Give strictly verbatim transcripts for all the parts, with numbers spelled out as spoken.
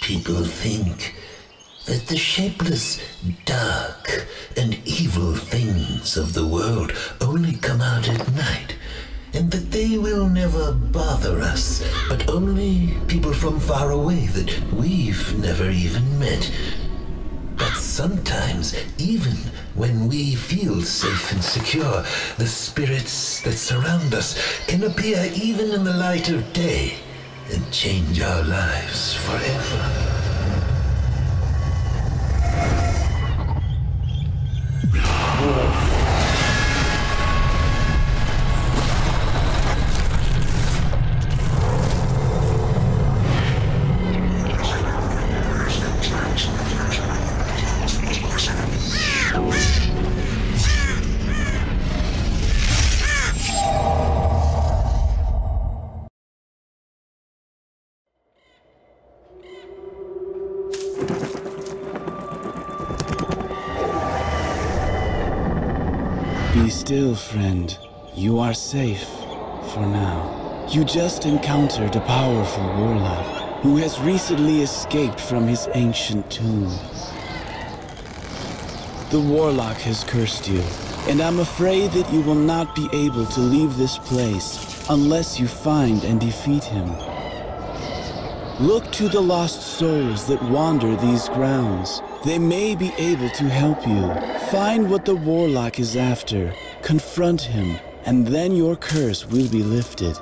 People think that the shapeless, dark, and evil things of the world only come out at night, and that they will never bother us, but only people from far away that we've never even met. But sometimes, even when we feel safe and secure, the spirits that surround us can appear even in the light of day and change our lives forever. Be still, friend. You are safe, for now. You just encountered a powerful warlock who has recently escaped from his ancient tomb. The warlock has cursed you, and I'm afraid that you will not be able to leave this place unless you find and defeat him. Look to the lost souls that wander these grounds. They may be able to help you. Find what the warlock is after, confront him, and then your curse will be lifted.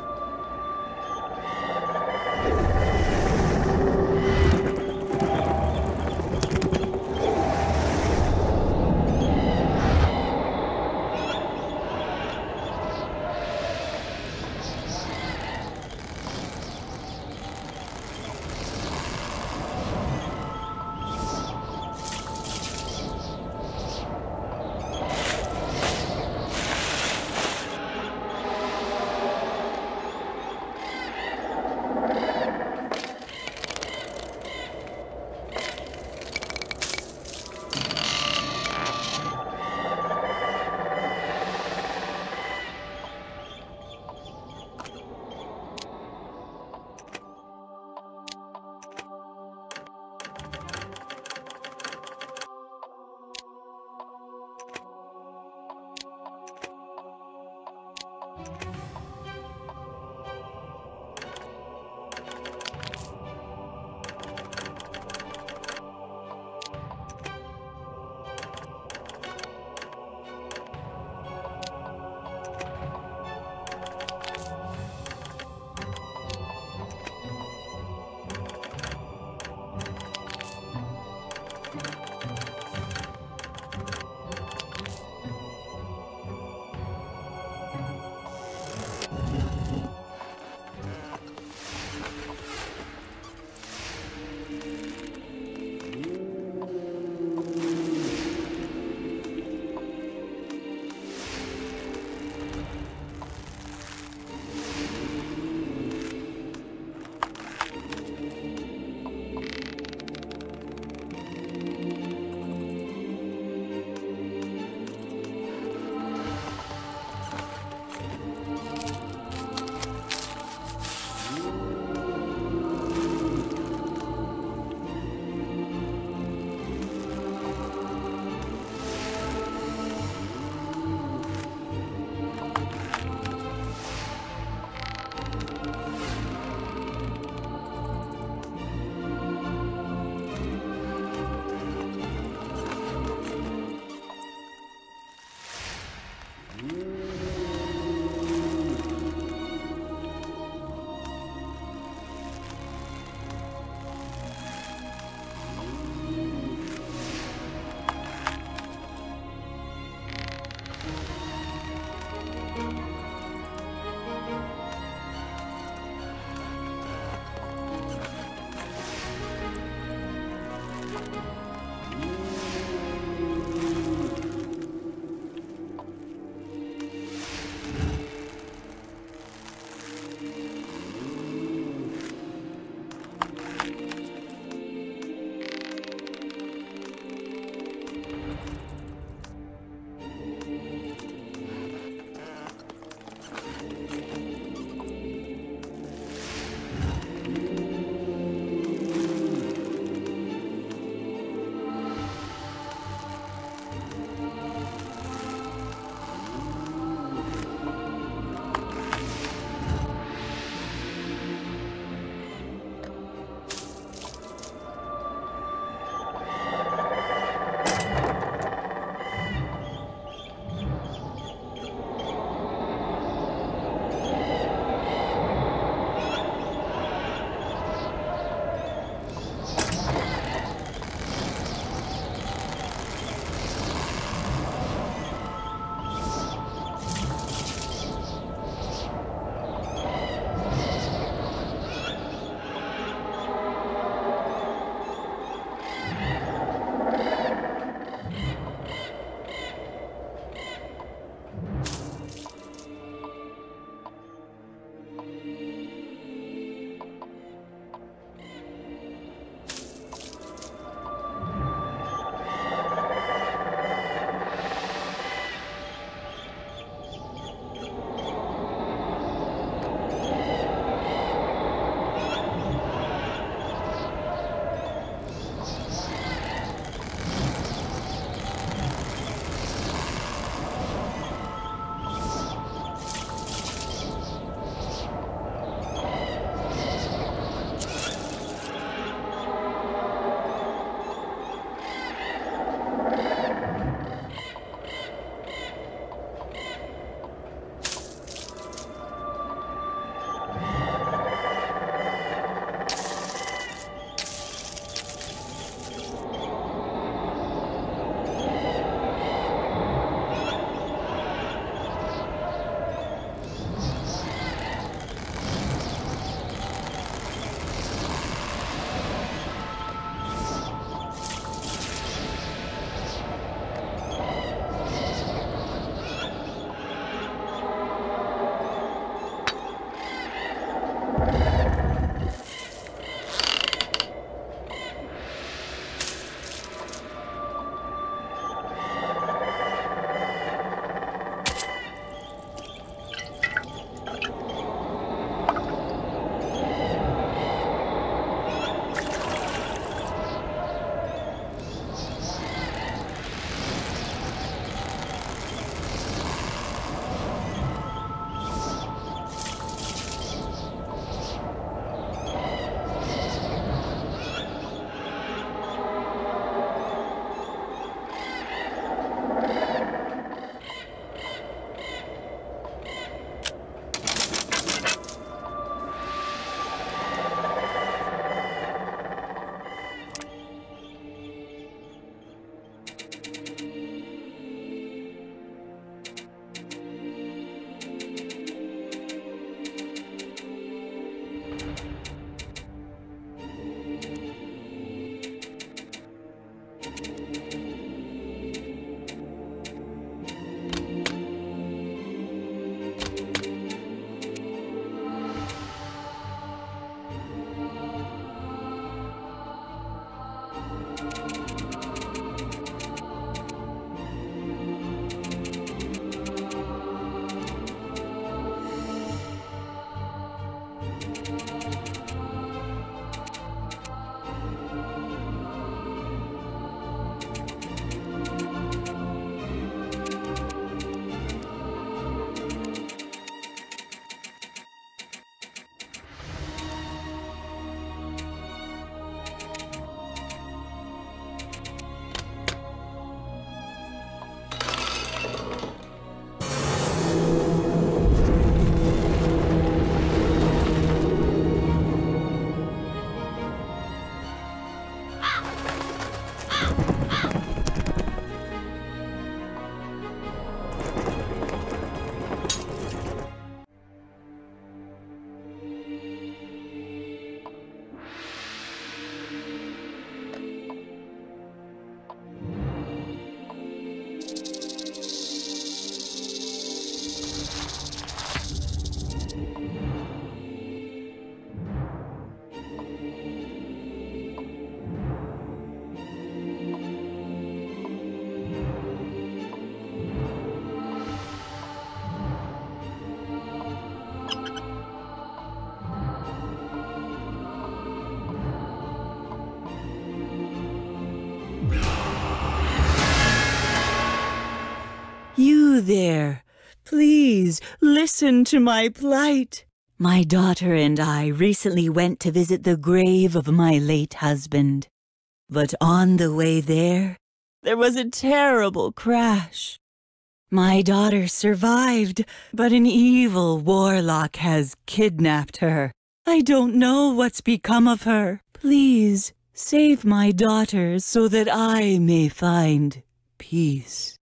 there. Please listen to my plight. My daughter and I recently went to visit the grave of my late husband. But on the way there, there was a terrible crash. My daughter survived, but an evil warlock has kidnapped her. I don't know what's become of her. Please, save my daughter so that I may find peace.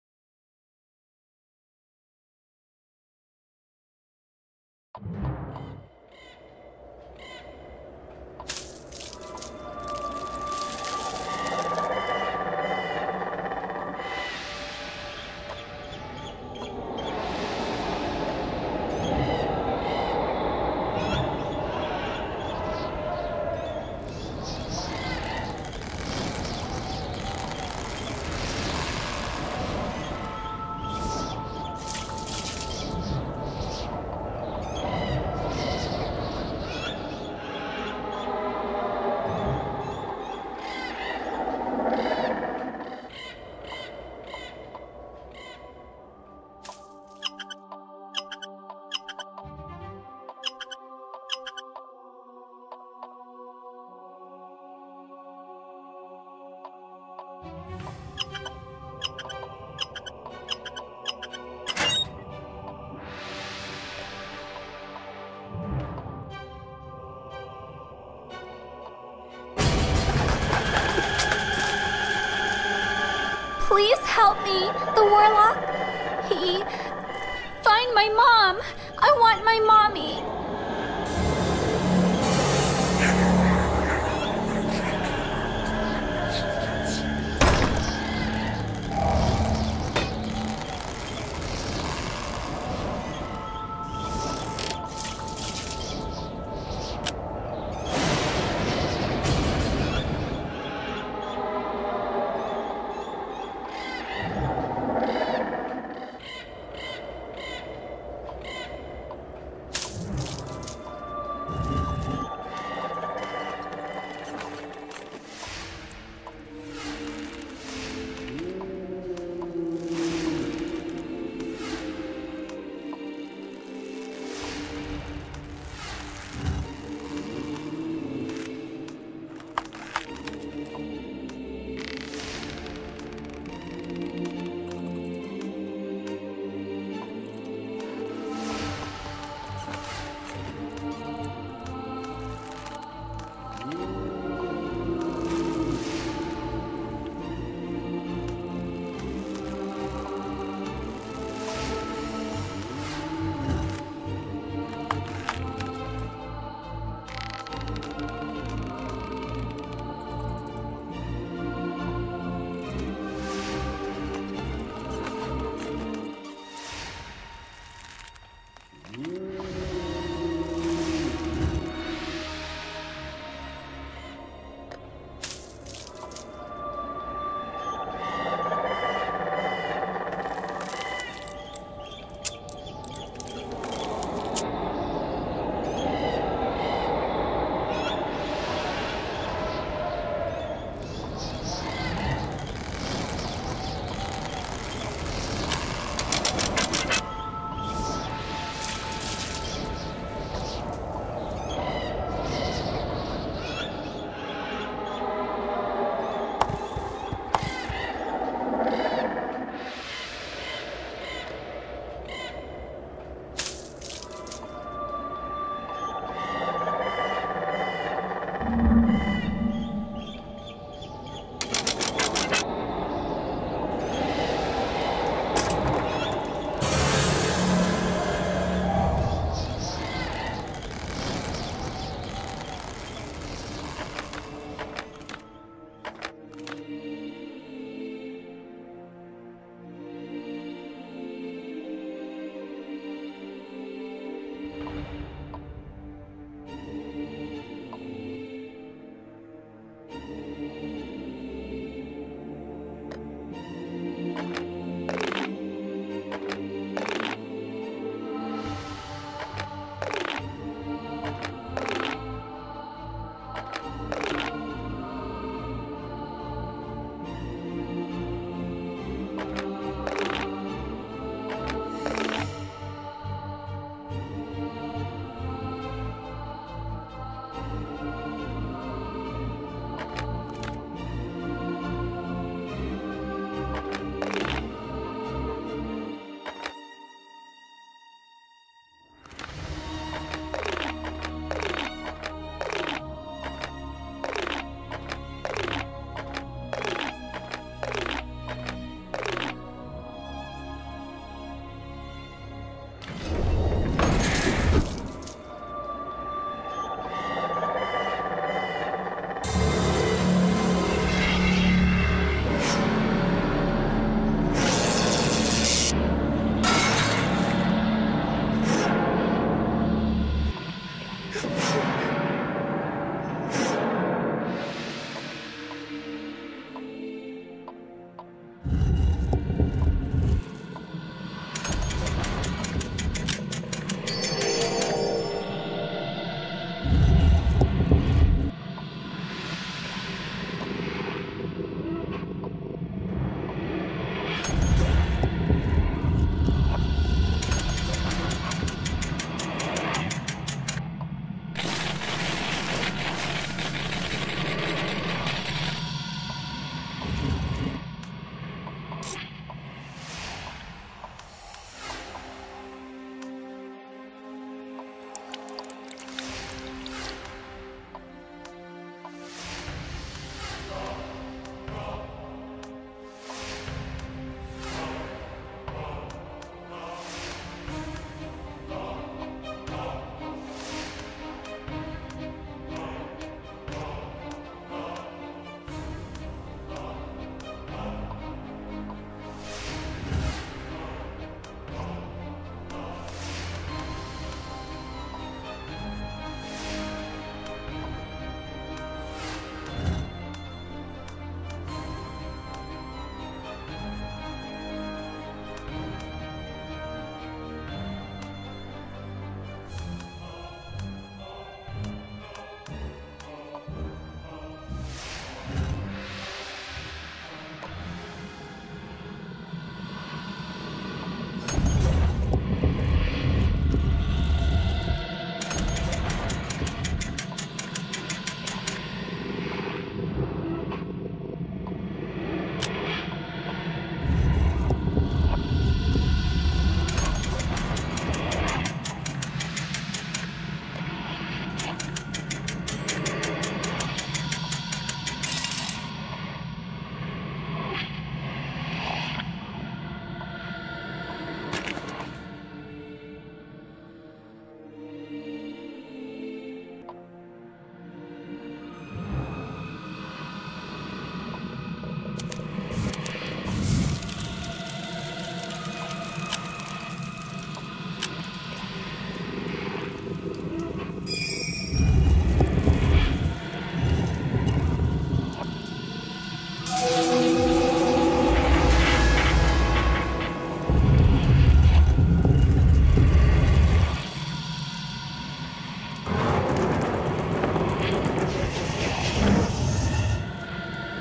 Please help me, the warlock. He... Find my mom. I want my mommy.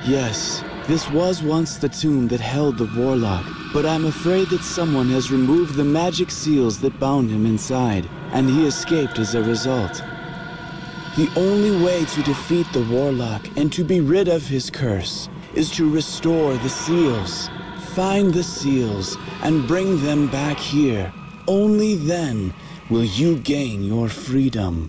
Yes, this was once the tomb that held the warlock, but I'm afraid that someone has removed the magic seals that bound him inside, and he escaped as a result. The only way to defeat the warlock and to be rid of his curse is to restore the seals. Find the seals and bring them back here. Only then will you gain your freedom.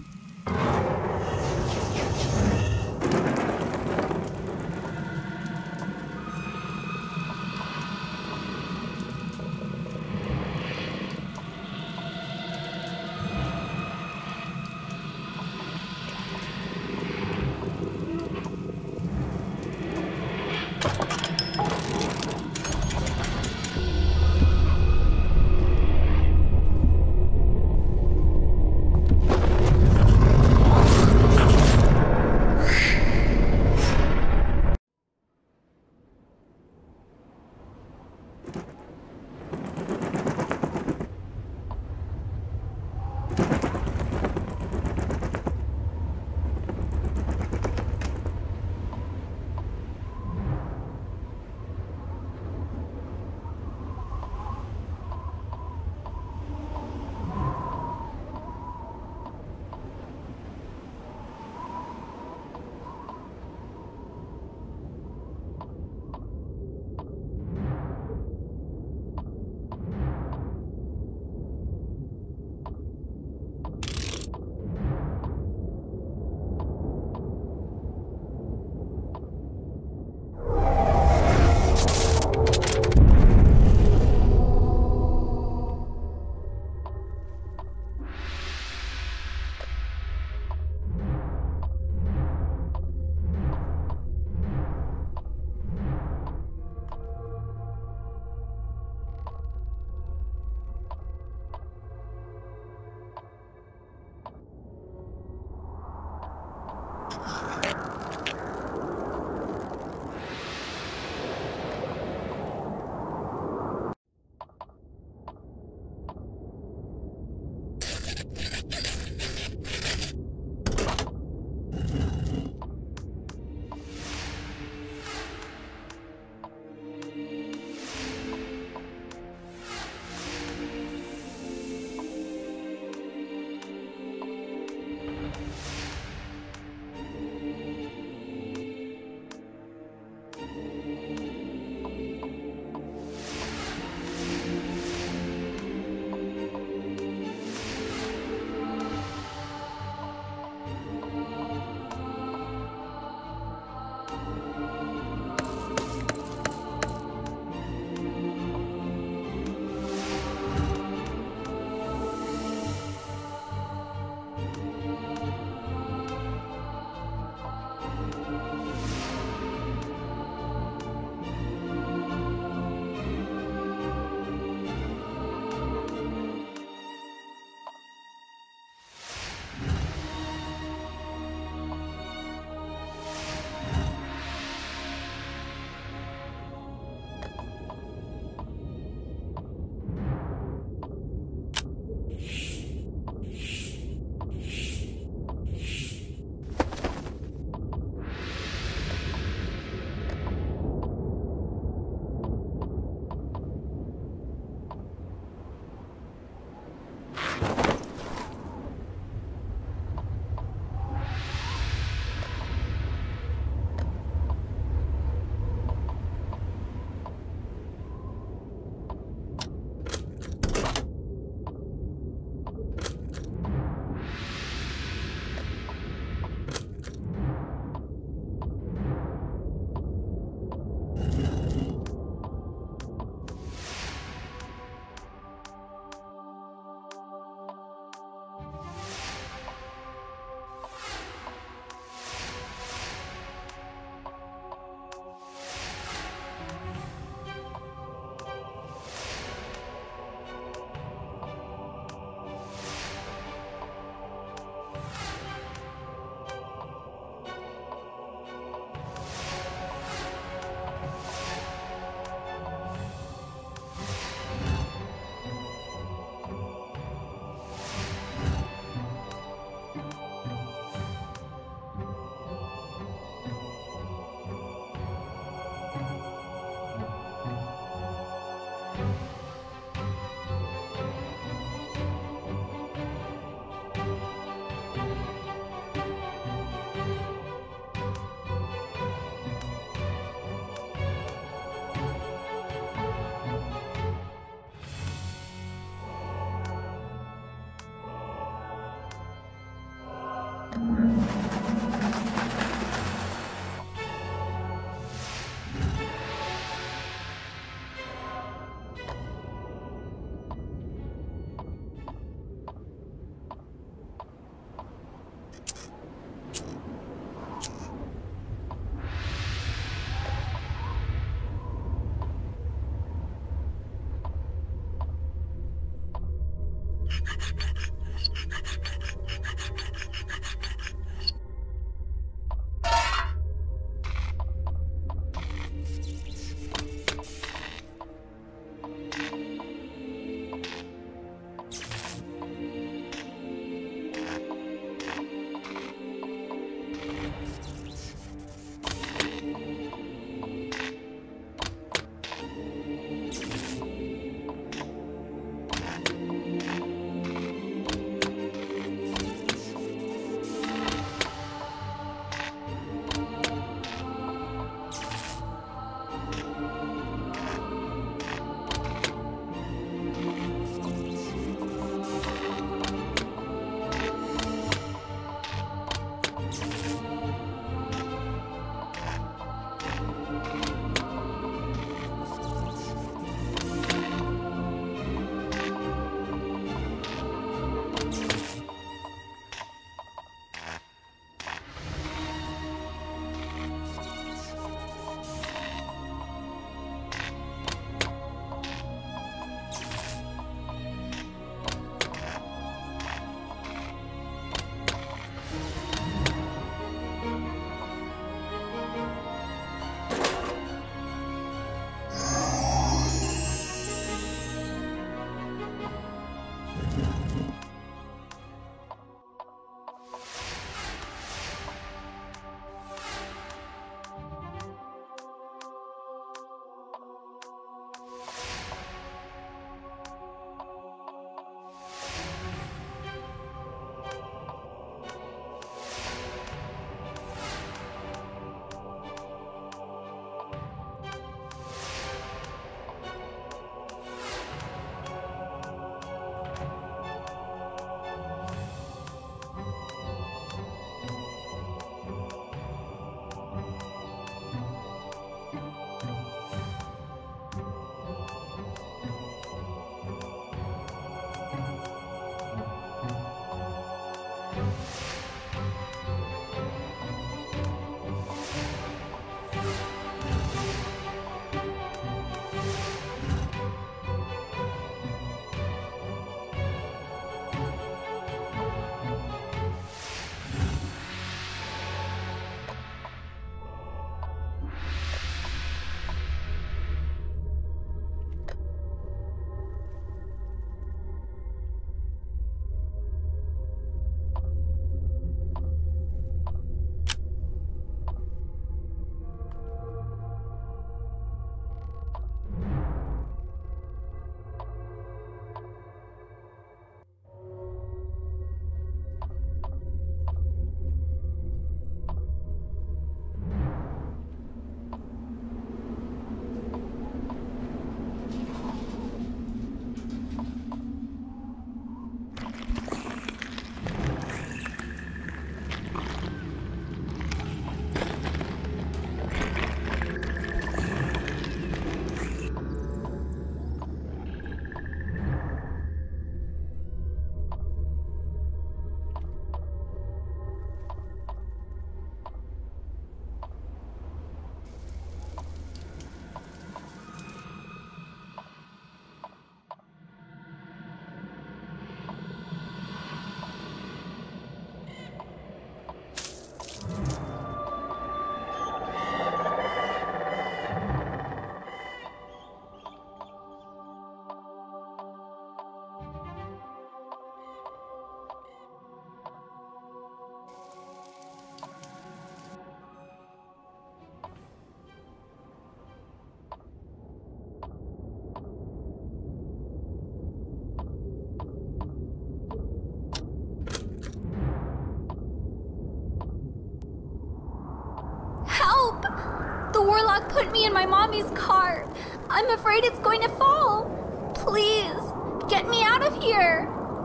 warlock put me in my mommy's car. I'm afraid it's going to fall. Please, get me out of here.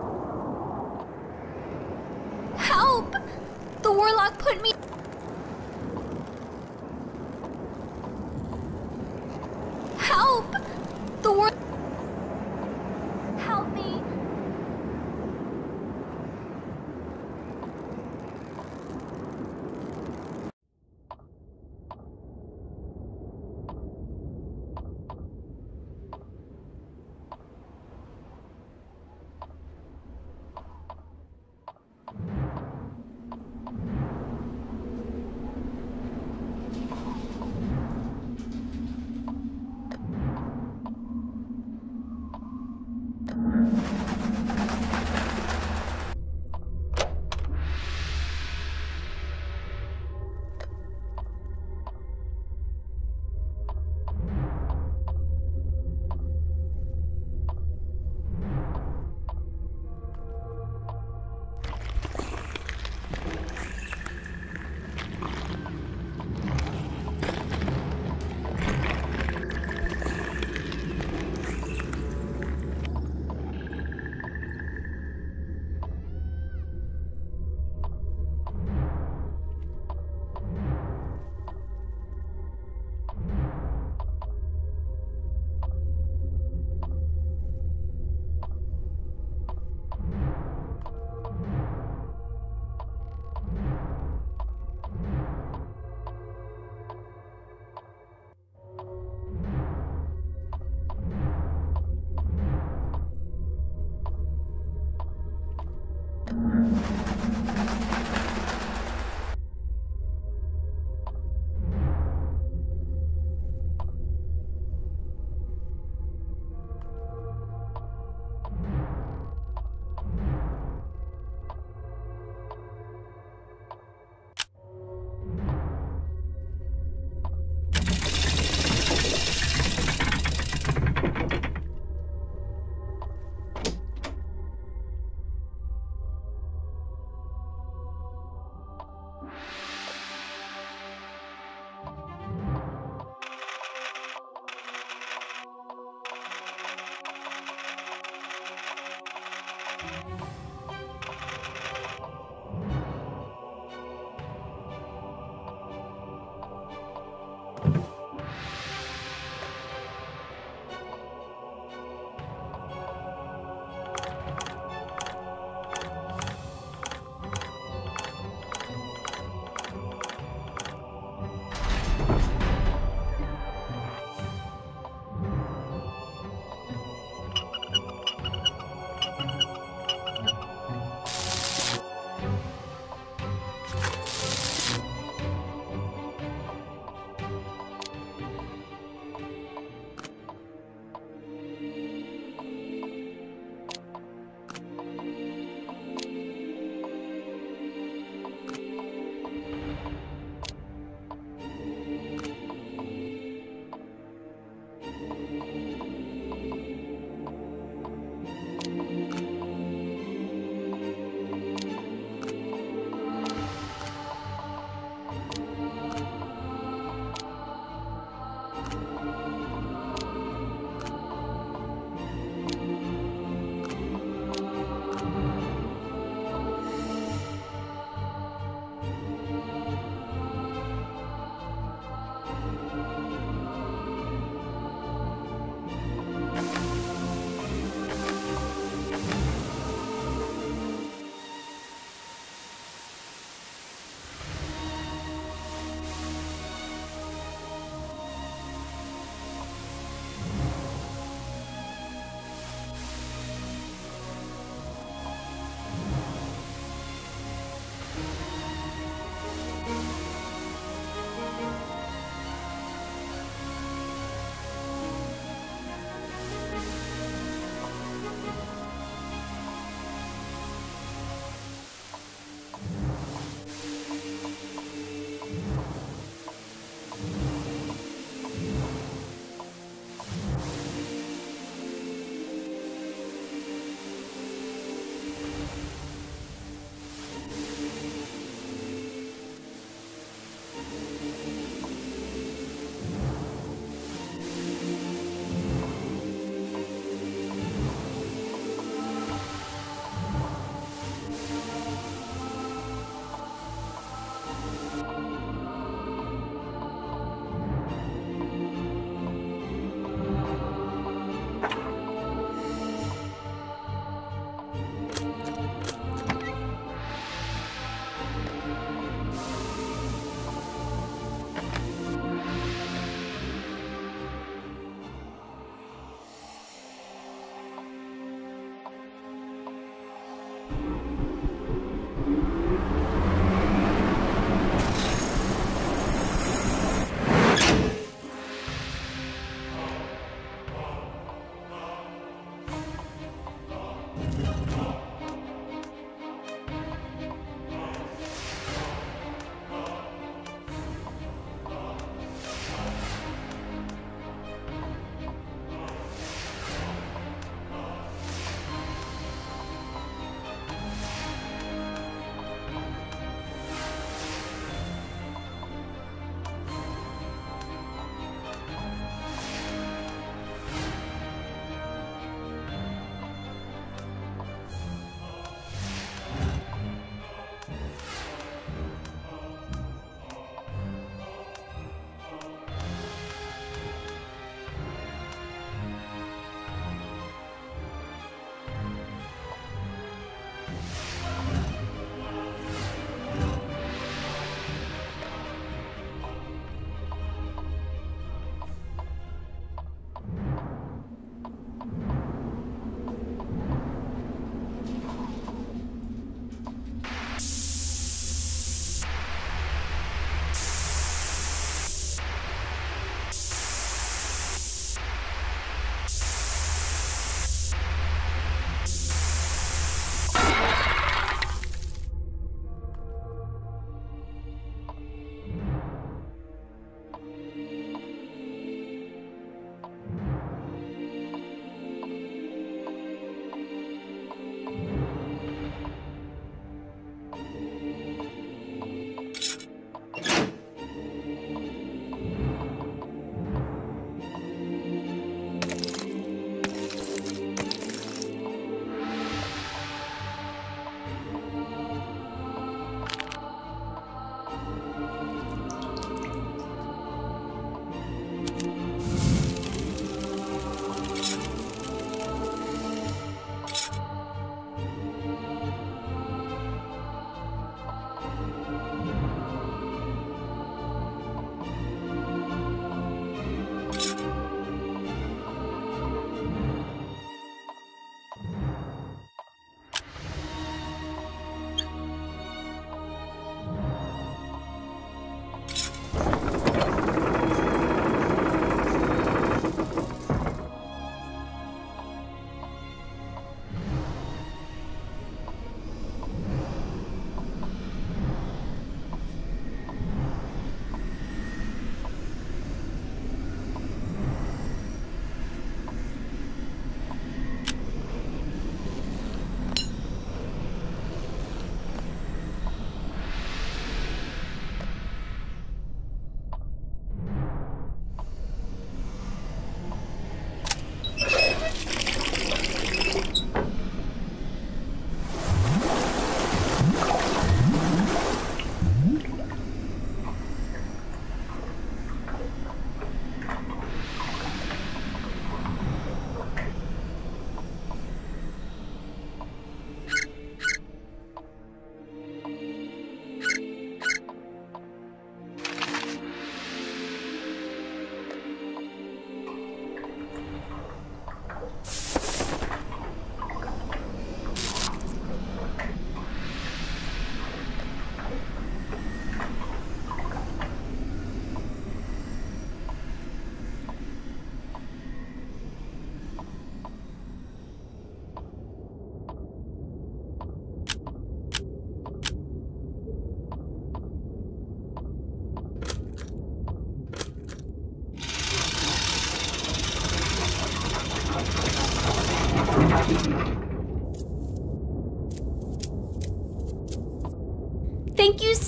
Help! The warlock put me... Help! The war... Help me.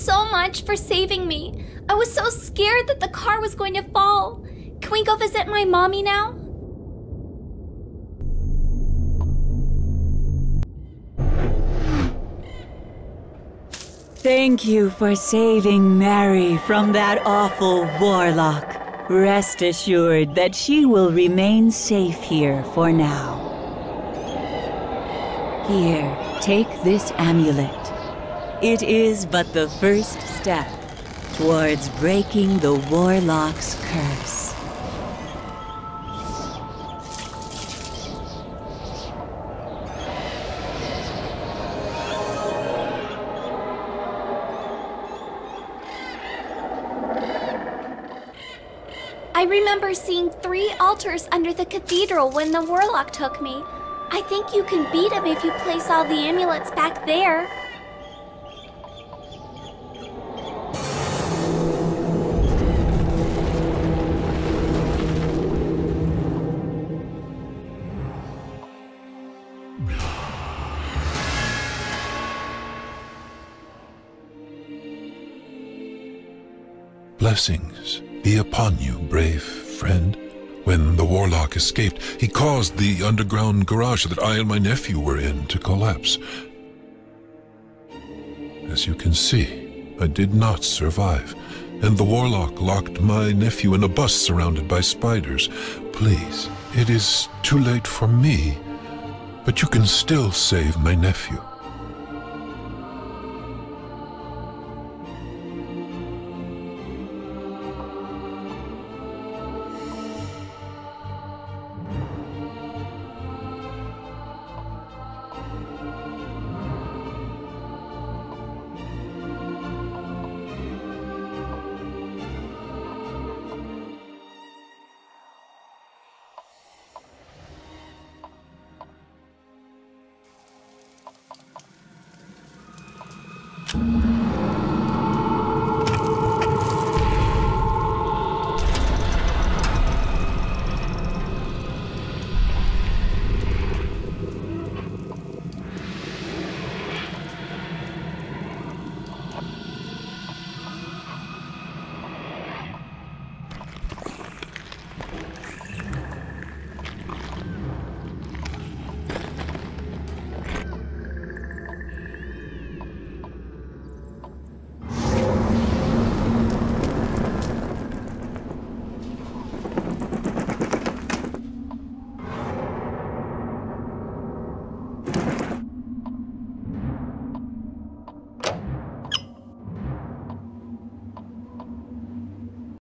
so much for saving me. I was so scared that the car was going to fall. Can we go visit my mommy now? Thank you for saving Mary from that awful warlock. Rest assured that she will remain safe here for now. Here, take this amulet. It is but the first step towards breaking the warlock's curse. I remember seeing three altars under the cathedral when the warlock took me. I think you can beat him if you place all the amulets back there. Blessings be upon you, brave friend. When the warlock escaped, he caused the underground garage that I and my nephew were in to collapse. As you can see, I did not survive, and the warlock locked my nephew in a bus surrounded by spiders. Please, it is too late for me, but you can still save my nephew.